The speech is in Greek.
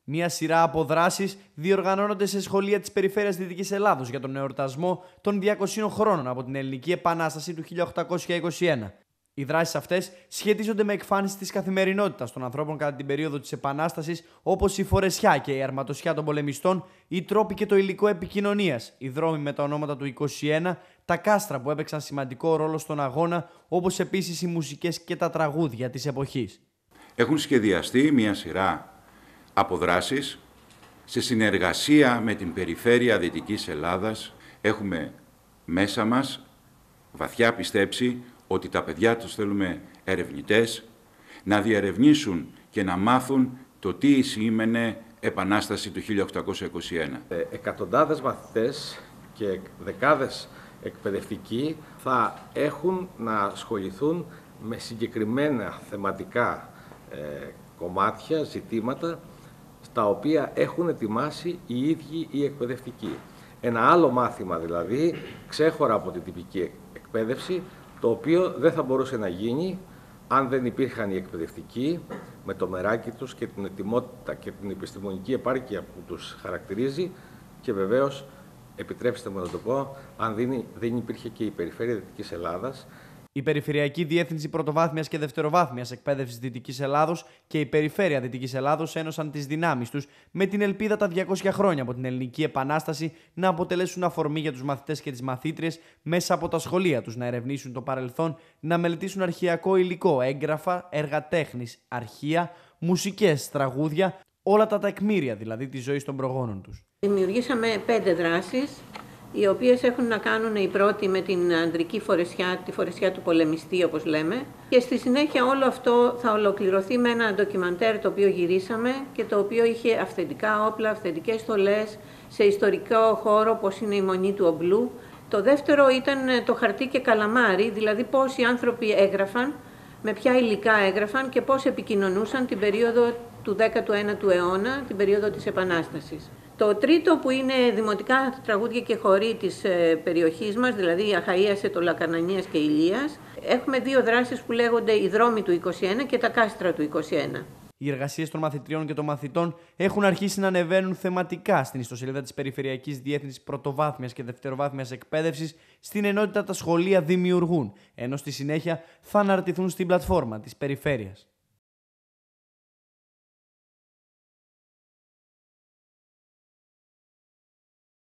Μία σειρά από δράσεις διοργανώνονται σε σχολεία της περιφέρειας Δυτικής Ελλάδος για τον εορτασμό των 200 χρόνων από την Ελληνική Επανάσταση του 1821. Οι δράσεις αυτές σχετίζονται με εκφάνσεις της καθημερινότητας των ανθρώπων κατά την περίοδο της Επανάστασης, όπως η φορεσιά και η αρματοσιά των πολεμιστών, οι τρόποι και το υλικό επικοινωνίας, οι δρόμοι με τα ονόματα του 21, τα κάστρα που έπαιξαν σημαντικό ρόλο στον αγώνα, όπως επίσης οι μουσικές και τα τραγούδια της εποχής. Έχουν σχεδιαστεί μια σειρά από δράσεις σε συνεργασία με την περιφέρεια Δυτικής Ελλάδας. Έχουμε μέσα μας βαθιά πιστέψει ότι τα παιδιά τους θέλουμε ερευνητές, να διερευνήσουν και να μάθουν το τι σήμαινε Επανάσταση του 1821. Εκατοντάδες μαθητές και δεκάδες εκπαιδευτικοί θα έχουν να ασχοληθούν με συγκεκριμένα θεματικά κομμάτια, ζητήματα, στα οποία έχουν ετοιμάσει οι ίδιοι οι εκπαιδευτικοί. Ένα άλλο μάθημα δηλαδή, ξέχωρα από την τυπική εκπαίδευση, το οποίο δεν θα μπορούσε να γίνει αν δεν υπήρχαν οι εκπαιδευτικοί με το μεράκι τους και την ετοιμότητα και την επιστημονική επάρκεια που τους χαρακτηρίζει και βεβαίως, επιτρέψτε μου να το πω, αν δεν υπήρχε και η Περιφέρεια Δυτικής Ελλάδας. Η Περιφερειακή Διεύθυνση Πρωτοβάθμιας και Δευτεροβάθμιας Εκπαίδευσης Δυτικής Ελλάδος και η Περιφέρεια Δυτικής Ελλάδος ένωσαν τις δυνάμεις τους με την ελπίδα τα 200 χρόνια από την Ελληνική Επανάσταση να αποτελέσουν αφορμή για τους μαθητές και τις μαθήτριες μέσα από τα σχολεία τους να ερευνήσουν το παρελθόν, να μελετήσουν αρχαιακό υλικό, έγγραφα, έργα τέχνης, αρχεία, μουσικές, τραγούδια, όλα τα τεκμήρια δηλαδή της ζωής των προγόνων τους. Δημιουργήσαμε 5 δράσεις, οι οποίες έχουν να κάνουν η πρώτη με την ανδρική φορεσιά, τη φορεσιά του πολεμιστή όπως λέμε, και στη συνέχεια όλο αυτό θα ολοκληρωθεί με ένα ντοκιμαντέρ το οποίο γυρίσαμε και το οποίο είχε αυθεντικά όπλα, αυθεντικές στολές σε ιστορικό χώρο όπως είναι η Μονή του Ομπλού. Το δεύτερο ήταν το χαρτί και καλαμάρι, δηλαδή πώς οι άνθρωποι έγραφαν, με ποια υλικά έγραφαν και πώς επικοινωνούσαν την περίοδο του 19ου αιώνα, την περίοδο της Επανάστασης. Το τρίτο που είναι δημοτικά τραγούδια και χοροί της περιοχής μας, δηλαδή Αχαΐας, Ετωλακαρνανίας και Ηλίας. Έχουμε 2 δράσεις που λέγονται οι δρόμοι του 21 και τα κάστρα του 21. Οι εργασίες των μαθητριών και των μαθητών έχουν αρχίσει να ανεβαίνουν θεματικά στην ιστοσελίδα της Περιφερειακής Διεύθυνσης Πρωτοβάθμιας και Δευτεροβάθμιας Εκπαίδευσης στην ενότητα τα σχολεία δημιουργούν, ενώ στη συνέχεια θα αναρτηθούν στην πλατφόρμα της Περιφέρειας.